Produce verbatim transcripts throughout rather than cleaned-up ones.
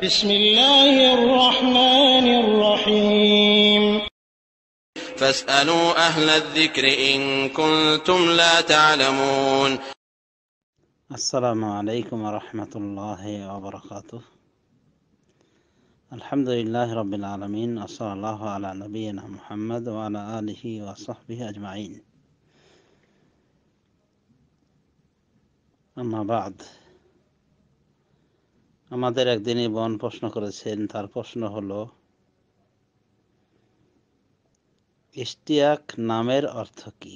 بسم الله الرحمن الرحيم فاسألوا أهل الذكر إن كنتم لا تعلمون. السلام عليكم ورحمة الله وبركاته. الحمد لله رب العالمين، وصلى الله على نبينا محمد وعلى آله وصحبه أجمعين. أما بعد, আমাদের একদিনই বোন প্রশ্ন করেছেন। তার প্রশ্ন হলো, ইশতিয়াক নামের অর্থ কি?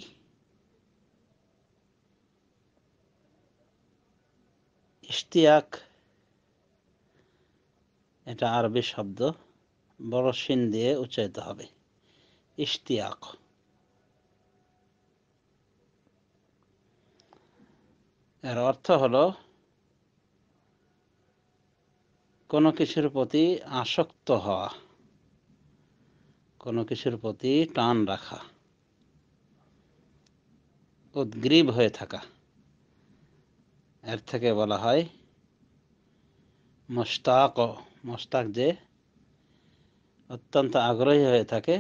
ইশতিয়াক এটা আরবি শব্দ, বড় শিন দিয়ে উচ্চারিত হবে, ইশতিয়াক। এর অর্থ হলো কোনো কিছুর প্রতি আসক্ত হওয়া, কোনো কিছুর প্রতি টান রাখা, উদ্গ্রীব হয়ে থাকা। এর থেকে বলা হয় মুশতাক। মুশতাক যে অত্যন্ত আগ্রহী হয়ে থাকে,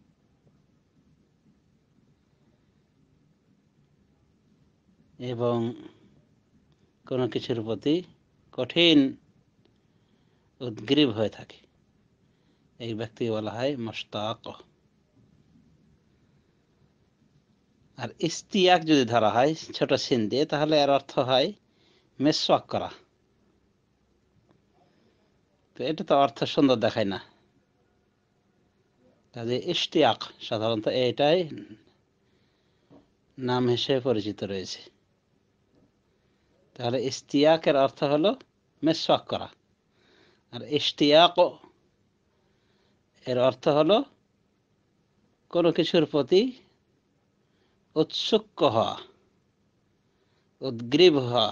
এবং কোনো কিছুর প্রতি কঠিন উদ্গ্রীব হয়ে থাকে, এই ব্যক্তিকে বলা হয় মুশতাক। আর ইশতিয়াক যদি ধরা হয় ছোট সিন দিয়ে, তাহলে এর অর্থ হয় মেসওয়াক করা। তো এটা তো অর্থ সুন্দর দেখায় না, কাজে ইশতিয়াক সাধারণত এটাই নাম হিসেবে পরিচিত রয়েছে। তাহলে ইশতিয়াকের অর্থ হলো মেসওয়াক করা, আর ইশতিয়াক এর অর্থ হলো কোনো কিছুর প্রতি উৎসুক হওয়া, উদ্গ্রীব হওয়া।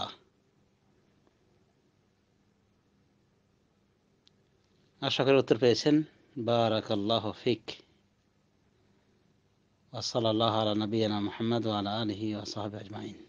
আশা করি উত্তর পেয়েছেন। বারাকাল্লাহু ফিক। ওয়া সাল্লাল্লাহু আলা নবিয়িনা মুহাম্মদ ওয়া আলা আলিহি ওয়া সাহবিহি আজমাইন।